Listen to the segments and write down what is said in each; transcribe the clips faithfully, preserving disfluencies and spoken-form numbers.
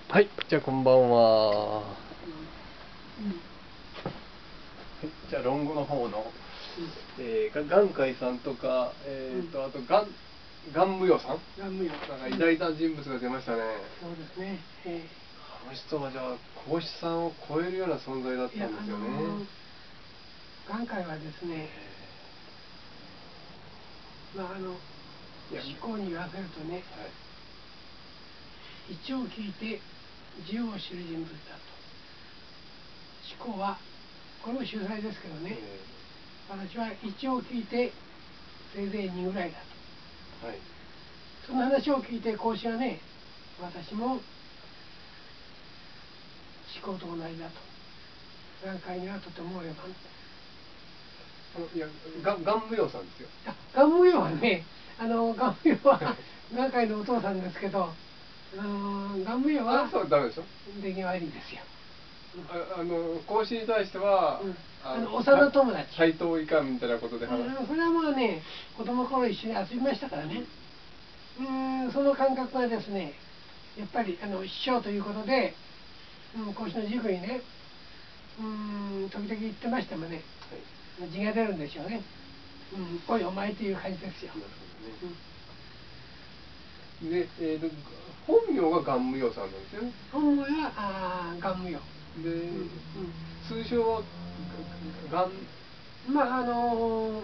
はい、じゃあこんばんは。はい、じゃあ論語の方の、えー、が眼海さんとか、えーと、あとがん顔無代さん、 顔無代なんか偉大な人物が出ましたね。 そうですね。えあの人はじゃあ孔子さんを超えるような存在だったんですよね。 あのー、眼海はですね、まああの思考に言わせるとね、はい、一を聞いて十を知る人物だと。思考はこれも秀才ですけどね、私は一を聞いてせいぜい二ぐらいだと。はい、その話を聞いて孔子はね、私も思考と同じだと。眼海にはとても及ばん。 いや、が顔無代さんですよ。 顔無代はね、あの顔無代は眼海のお父さんですけど、顔無代はそうダメでしょ。 出来悪いですよ。 ああの孔子に対しては、うん、 あの幼友達。 対等いかんみたいなことで話す。 それはまあね、子供の頃一緒に遊びましたからね。うん、その感覚がですね、やっぱりあの師匠ということで、うん、孔子の塾にね、うん、時々言ってましたもんね。はい、字が出るんでしょうね。うん、おいお前という感じですよ。なるほどね。 うん、で、えーと、本名が顔無代さんなんですよね。 本名はあ顔無代。 で、うん、通称は顔。 まああの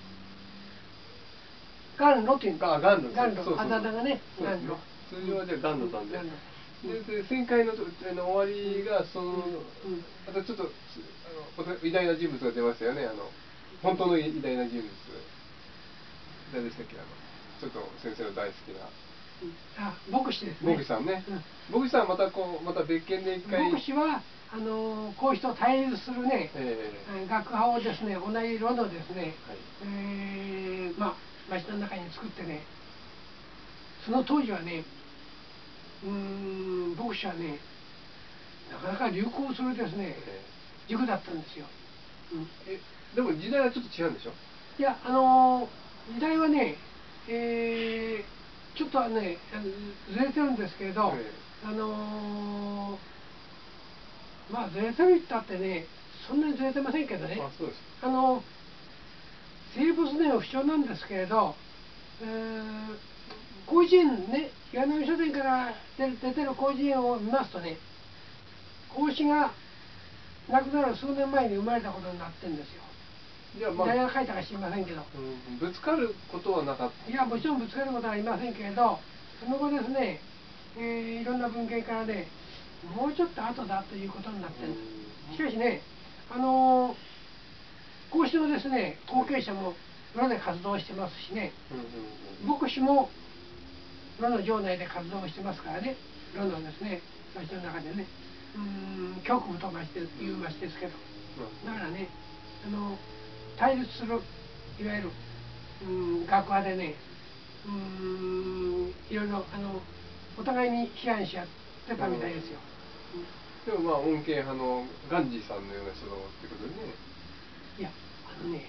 甘露というか、甘露。 甘露、あだ名がね、甘露。 通常はじゃあ甘露さんで。で、で旋回のあの終わりがその、またちょっとあの偉大な人物が出ましたよね。あの本当の偉大な人物。誰でしたっけ、あのちょっと先生の大好きな。 あ、牧師ですね。 牧師さんね。牧師さんはまたこうまた別件で一回。 牧師はあの孔子と対立するね、学派をですね、同じ路のですね、ええまあ町の中に作ってね、その当時はね、うーん牧師はね、なかなか流行するですね、塾だったんですよ。 うん、えでも時代はちょっと違うんでしょ。 いや、あの時代はね、えー、ちょっとはねずれてるんですけれど、あのー、まあずれてるって言ったってね、そんなにずれてませんけどね。 あ、そうです。 あの生物年は不詳なんですけれど、えー、広辞苑ね、岩波書店から出てる広辞苑を見ますとね、孔子が亡くなる数年前に生まれたことになってるんですよ。じゃあ、まあ、誰が書いたか知りませんけど、 うん、ぶつかることはなかった。 いや、もちろんぶつかることはありませんけれど、その後ですね、えー、いろんな文献からね、もうちょっと後だということになってるんです。しかしね、あのー、孔子のですね、後継者も裏で活動してますしね、牧師も炉の城内で活動してますからね、炉のですね、町の中でね、うーん、局部とましていう町ですけど、だからね、あの対立するいわゆる、うん、学派でね、うーん、いろいろあのお互いに批判し合ってたみたいですよ。 でもまあ恩恵派のガンジーさんのような人だってことでね。 いや、あのね、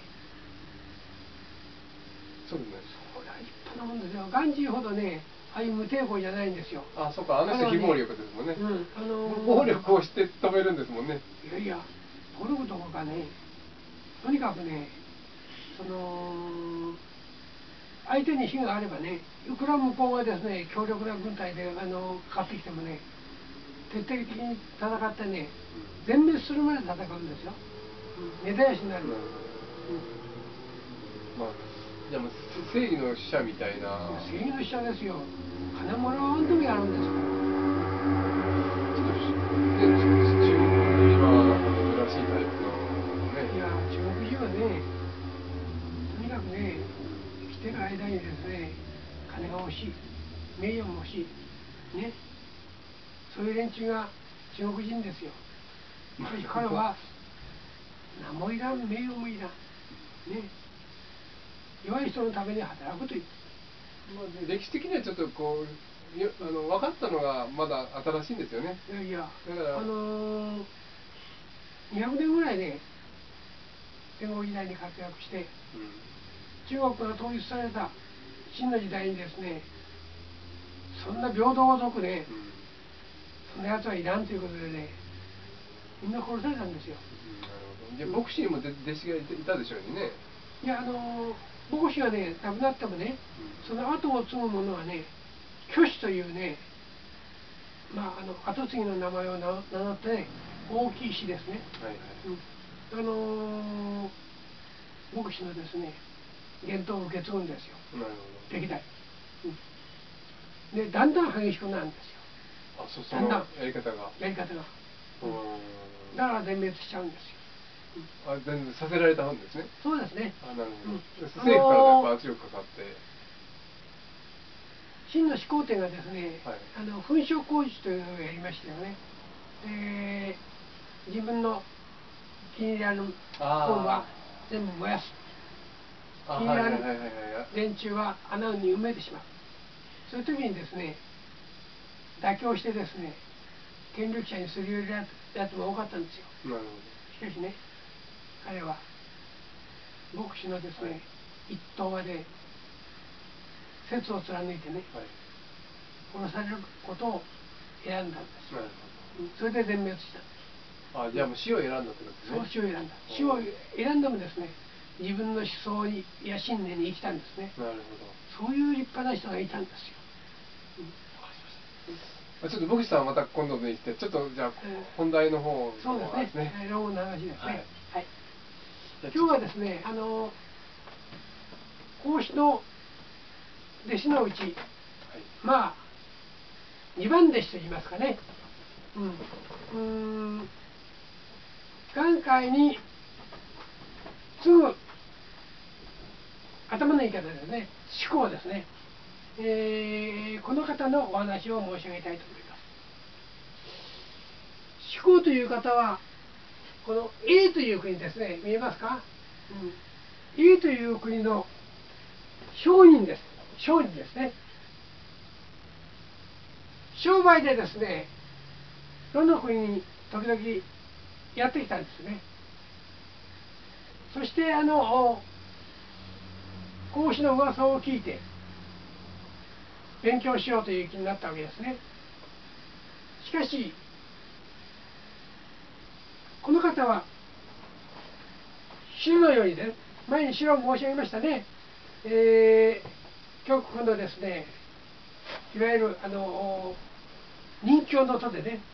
そうでもないです。 それは立派なもんですよ。ガンジーほどね、ああいう無抵抗じゃないんですよ。 あ、そうか、あの人非暴力ですもんね。 うん、あのー、 暴力をして止めるんですもんね。 いやいや、暴力どころかね、とにかくね、その相手に非があればね、いくら向こうがですね、強力な軍隊であのかかってきてもね、徹底的に戦ってね、全滅するまで戦うんですよ。根絶やしになる。うん、 まあ、じゃあもう正義の使者みたいな。 正義の使者ですよ。金もらわんともやるんですから。 で、中国人は珍しいタイプのね。 いや、中国人はね、とにかくね、生きてる間にですね、金が欲しい、名誉も欲しい、ね、そういう連中が中国人ですよ。しかし彼は名もいらん、名誉もいらん、ね、弱い人のために働くという。 まあ、歴史的にはちょっとこうよあの分かったのがまだ新しいんですよね。 いやいや、 だからあのー、にひゃくねんぐらいね、戦後時代に活躍して、うん、中国から統一された新の時代にですね、そんな平等を説くね、うん、 そのやつはいらんということでね、みんな殺されたんですよ。 うん、なるほど。じゃあ牧師にも弟子がいたでしょうにね。 いや、あの牧師がね亡くなってもね、うん、その後を継ぐ者はね、虚子というね、まあ、あの後継ぎの名前を名乗ってね、大きい師ですね。はいはい、うん、あのー、牧師のですね、伝統を受け継ぐんですよ。なるほど。歴代。うん、で、だんだん激しくなるんですよ。 あ、そそのやり方が。 やり方が。うん、だから全滅しちゃうんですよ。うん、あ、全然させられたんですね。 そうですね。 あ、なるほど。うん、政府からやっぱ圧力かかって。 秦の始皇帝がですね、はい、あの焚書工事というのをやりましたよね。で、自分の気に入らぬ本は全部燃やす。気に入らぬ連中は穴に埋めてしまう。そういう時にですね、妥協してですね、権力者にすり寄るやつも多かったんですよ。なるほど。しかしね、彼は牧師のですね、はい、一党まで説を貫いてね、はい、殺されることを選んだんですよ。それで全滅したんです。 あ、じゃあもう死を選んだってことですね。 そう、死を選んだ。死を選んでもですね、自分の思想にや信念に生きたんですね。なるほど。そういう立派な人がいたんですよ。 うん、ちょっと牧師さんはまた今度で行って、ちょっとじゃあ本題の方のそうですね。論文の話ですね。はい。はい、今日はですね、あの孔子の弟子のうち、はい、まあ二番弟子と言いますかね。うん。うーん。眼界に次ぐ頭の言い方ですね。思考ですね。えー、この方のお話を申し上げたいと思います。思考という方はこの A という国ですね。見えますか？うん、A という国の商人です。商人ですね。商売でですね、どの国に時々やってきたんですね。そしてあの孔子の噂を聞いて勉強しようという気になったわけですね。しかしこの方は白のようにね、前に白を申し上げましたね。えー、極国のですね、いわゆるあの人気の戸でね、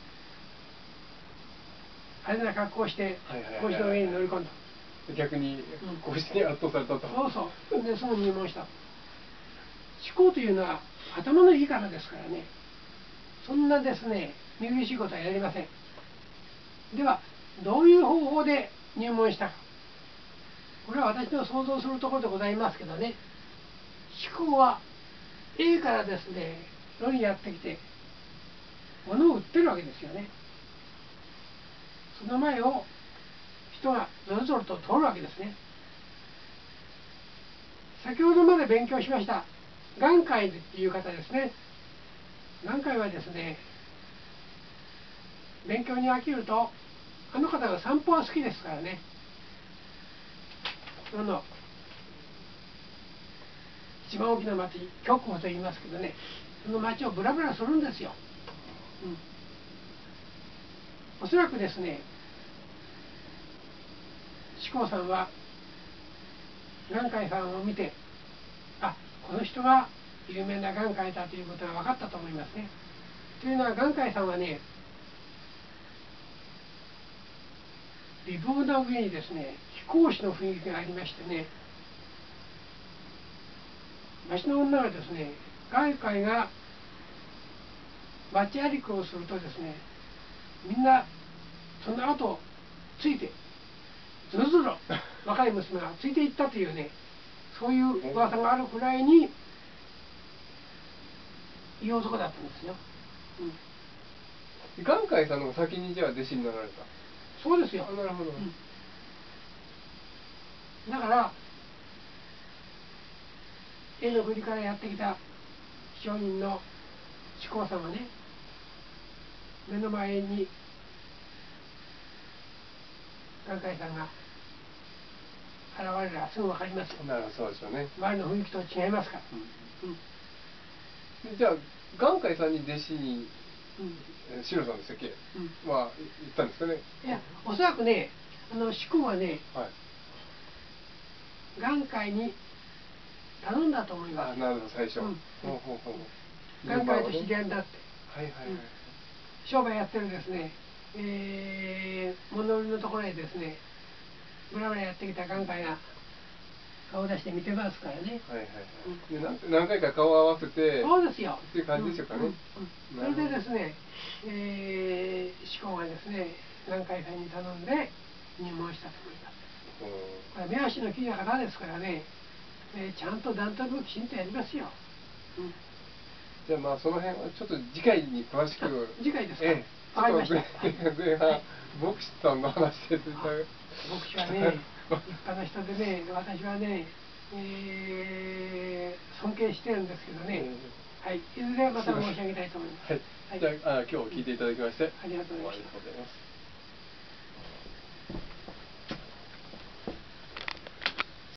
派手な格好をして孔子の上に乗り込んだ。 逆に孔子に圧倒されたと。 そうそう。で、すぐ入門した。思考というのは頭のいいからですからね。そんなですね、見苦しいことはやりません。では、どういう方法で入門したか。これは私の想像するところでございますけどね。思考は A からですね、世にやってきて、物を売ってるわけですよね。その前を人がぞろぞろと通るわけですね。先ほどまで勉強しました眼界という方ですね。眼界はですね、勉強に飽きると、あの方が散歩は好きですからね。あの一番大きな町、極湖と言いますけどね、その町をブラブラするんですよ。うん、おそらくですね、志功さんは眼界さんを見て、あ、この人が有名な眼界だということが分かったと思いますね。というのは眼界さんはね、美貌な上にですね、貴公子の雰囲気がありましてね、町の女がですね、眼界が町歩きをするとですね、みんなその後ついてずるずる若い娘がついていったというね、そういう噂があるくらいにいい男だったんですよ。 うん、眼界さんの先にじゃあ弟子になられた。 そうですよ。 なるほど。うん、 だから絵の国からやってきた商人の志功さんはね、目の前に眼界さんが現れればすぐ分かりますよ。 なるほど、そうでしょうね。 周りの雰囲気と違いますから。 うんうん、じゃあ眼界さんに弟子にうん、 シロさんでしたっけ、 うん、 まあ言ったんですかね。 いや、おそらくね、あの主君はね、 はい、 眼科医に頼んだと思います。 あ、なるほど、最初。 うん、 ほうほうほう。 眼科医と知り合いだって。 はいはいはい。うん、 商売やってるですね、えー、物売りのところへですね、ブラブラやってきた眼科医が顔出して見てますからね。 はいはいはい。で、何回か顔を合わせて。 そうですよ。 っていう感じでしょうかね。 それでですね、えー、志向がですね、眼科医さんに頼んで入門したと思います。これ目足の利いた方ですからね、えー、ちゃんと段取りもきちんとやりますよ。うん、 じゃあまあその辺はちょっと次回に詳しく。 次回ですか。 ええ、 わかりました。 前半、牧師さんの話で。 牧師はね、立派な人でね、私はね、えー、尊敬してるんですけどね、えー、はい、いずれまた申し上げたいと思います。 はい、はい、じゃあ、あ、今日聞いていただきまして、 ありがとうございました。 ありがとうございます。